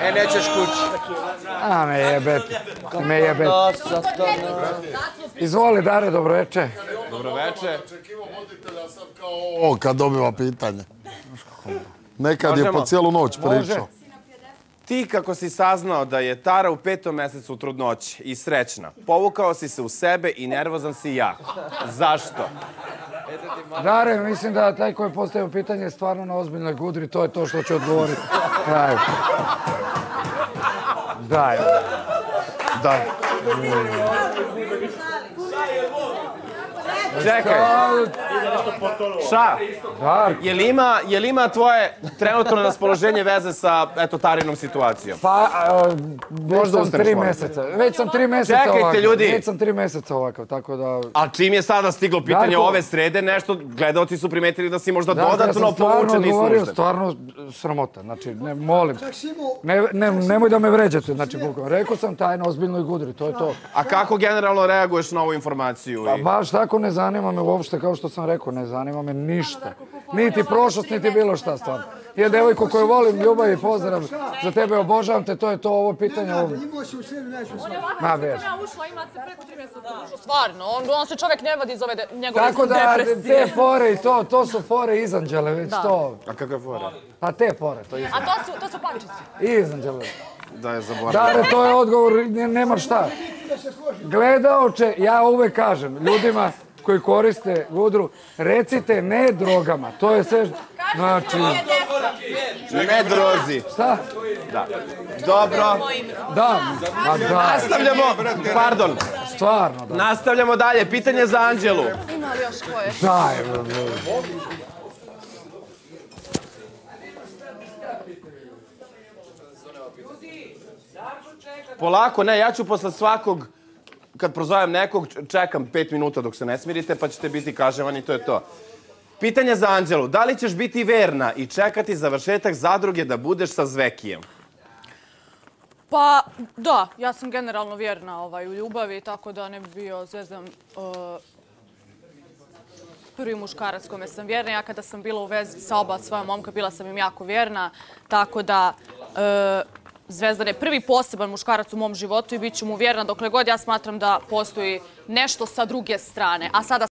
nećeš kući. A, me jebete. Izvoli, Dare, dobroveče. Dobroveče. Očekivao voditelja sad kao ovo kad dobiva pitanje. Nekad je po cijelu noć pričao. Ti kako si saznao da je Tara u 5. mesecu trudnoće i srećna, povukao si se u sebe i nervozan si jako. Zašto? Dare, mislim da taj koji je postavio pitanje je stvarno na ozbiljnoj gudri, to je to što ću odgovoriti. Daj. Daj. Daj. Čekaj. Ša, je li ima tvoje trenutno raspoloženje veze sa, eto, Tarinom situacijom? Pa, već sam 3 meseca. Već sam 3 meseca ovakav. Čekajte, ljudi. Već sam 3 meseca ovakav, tako da... A čim je sada stiglo pitanje ove srede, nešto, gledaoci su primetili da si možda dodatno povučen i služen. Stvarno sramota, znači, molim. Nemoj da me vređate, znači, rekao sam taj na ozbiljnoj gudri, to je to. A kako generalno reaguješ na ovu informaciju? Pa baš tako ne zanima me uopšte, kao što sam rekao, ne zanima me ništa. Niti prošlost, niti bilo šta stvarno. Ja devojku koju volim, ljubav i pozdrav, za tebe obožavam te, to je to, ovo pitanje. Imao si u sebi nešto stvarno. On je ovako, ja ušla, imate preko 3 mjeseca ušla. Stvarno, on se čovjek ne vadi iz ove njegove depresije. Tako da, te fore i to su fore iz Anđele, već to. A kakve fore? A te fore, to je. A to su pavičici. Iz Anđele. Da je zaboravio. Dare, to je odgovor, nema šta. Gledaoče, ja uvek kažem ljudima koji koriste gudru, recite ne drogama. To je sve... Znači... Ne drozi. Šta? Da. Dobro. Da. Nastavljamo. Pardon. Stvarno, da. Nastavljamo dalje. Pitanje za Anđelu. Ima li još koje? Daj. Polako, ne, ja ću posle svakog, kad prozovem nekog, čekam 5 minuta dok se ne smirite, pa ćete biti kažnjavani i to je to. Pitanje za Anđelu. Da li ćeš biti verna i čekati završetak zadruge da budeš sa Zvekijem? Pa, da, ja sam generalno vjerna u ljubavi, tako da ne bi bio zvezdan prvi muškarac kome sam vjerna. Ja kada sam bila u vezi sa oba svoja momka, bila sam im jako vjerna, tako da Zvezdan je prvi poseban muškarac u mom životu i bit ću mu vjerna dokle god ja smatram da postoji nešto sa druge strane. A sada